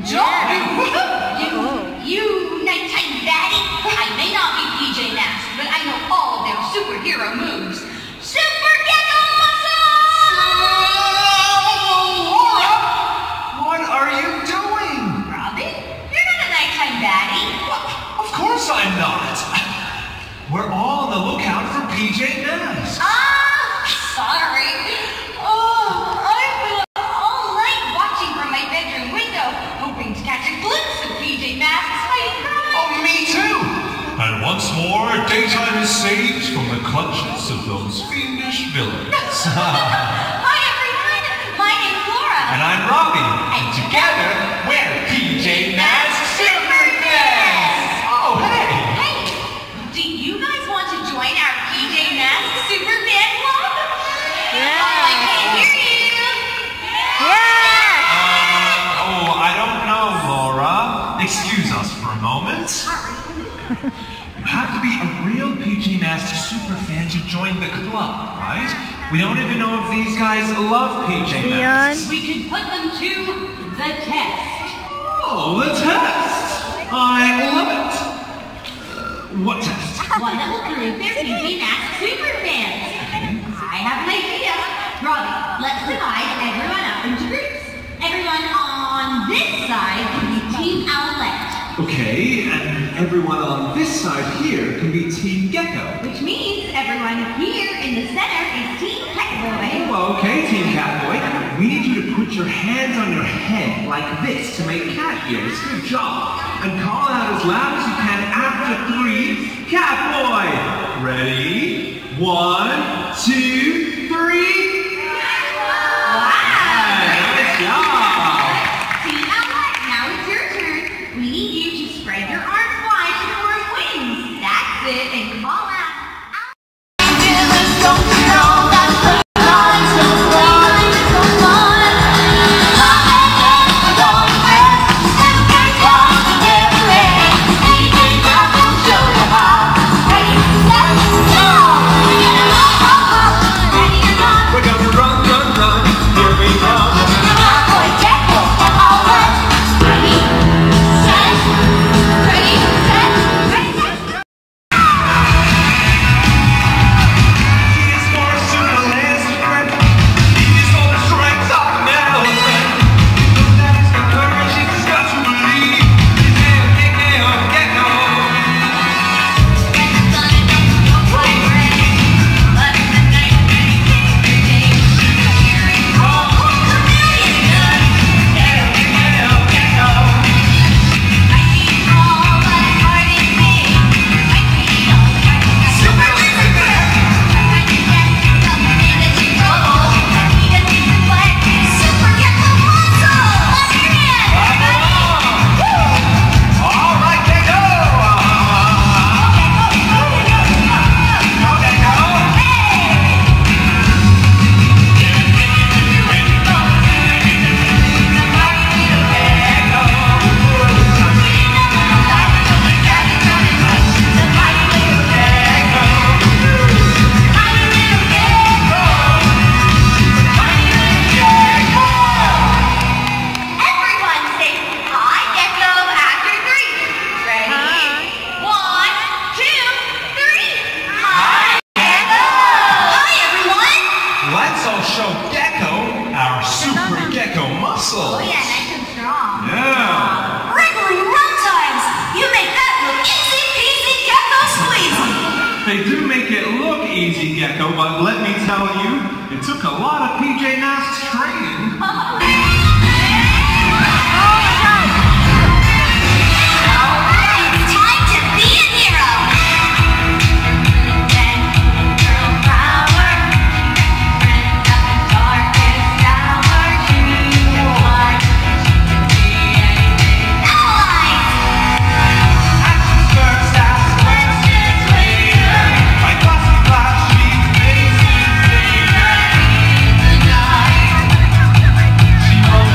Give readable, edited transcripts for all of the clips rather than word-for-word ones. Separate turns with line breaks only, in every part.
You nighttime baddie. I may not be PJ Masks, but I know all their superhero moves. Super Gecko Muscle!
Laura! What are you doing?
Robin, you're not a nighttime baddie.
Of course I'm not. We're all on the lookout for PJ Masks.
Sorry. I've been up all night watching from my bedroom window, hoping to catch a glimpse of PJ Masks fighting crime.
Oh, me too. And once more, daytime is saved from the clutches of those fiendish villains.
Hi everyone, my name's Laura.
And I'm Robbie. And together, we're PJ Masks Super Fans. Oh, hey.
Hey, do you guys want to join our PJ Masks Super Fan Club?
Yeah.
I can't hear you.
I don't know, Laura. Excuse us for a moment. You have to be a real PJ Masks super fan to join the club, right? We don't even know if these guys love PJ Masks.
We could put them to the test.
Oh, the test! I love it. What test?
One that will prove they're PJ Masks super fans. I have an idea. Robbie, let's divide everyone up into groups. Everyone on this side can be Team Owlette.
Okay, and everyone on this side here can be Team Gecko.
Which means everyone here in the center is Team Catboy.
Well, okay, Team Catboy. We need you to put your hands on your head like this to make cat ears. Good job. And call out as loud as you can after 3. Catboy! Ready? 1, 2, 3. Nice job.
Team Owlette, now it's your turn. We need you to spread your arms wide to form wings. That's it, and call out.
muscle.
Oh yeah, nice and strong.
Yeah.
Wriggling runtimes! You make that look easy peasy gecko squeezy!
They do make it look easy, Gecko, but let me tell you, it took a lot of PJ Masks training.
She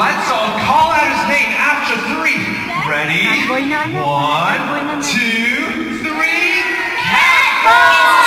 Let's all call out his name after 3. Ready? 1, 2, 3. Cat Boy!